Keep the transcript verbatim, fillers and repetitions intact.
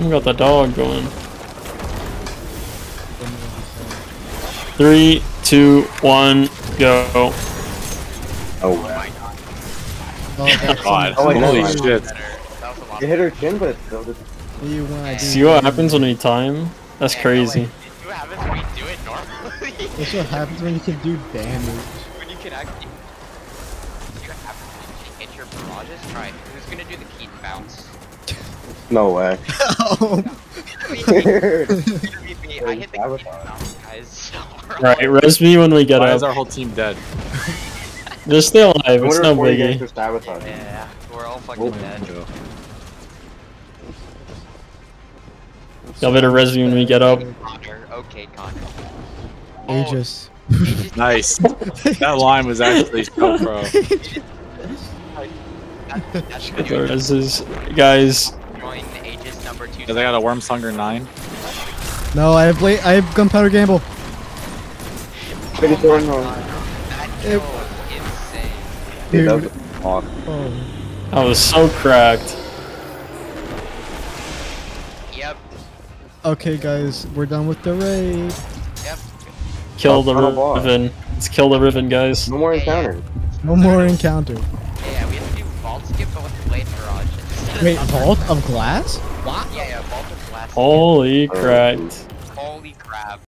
We got the dog going. Three, two, one, go. Oh my god. Oh, God. Oh, Holy nice. shit. You hit her chin, but still just... You wanna do See what happens when we time? That's crazy. See what happens when you do it normally? That's what happens when you can do damage. When you can actually... See what happens when you hit your barrages? Try. Who's gonna do the Keaton bounce? No way. Oh. I hit the Keaton bounce, guys. Right, res me when we get Why up. is our whole team dead? They're still alive, it's no biggie. Yeah, we're all fucking dead. Y'all better res me when we get up. Connor. Okay, Connor. Aegis. Nice. That line was actually so pro. That's Get the reses. Guys. join Aegis number two. Cause I got a Worm's Hunger nine. No, I have late. I have gunpowder gamble. Finish going home. That It- kill was insane. Dude, that Dude. was awesome. Oh. I was so cracked. Yep. Okay, guys, we're done with the raid. Yep. Kill the Final boss. Riven. Let's kill the Riven, guys. No more encounters. No more encounter. Yeah, we have to do vault skip, but with the blade barrage. instead of Wait, thunder. vault of glass? What? Yeah, yeah, vault of glass. Holy cracked.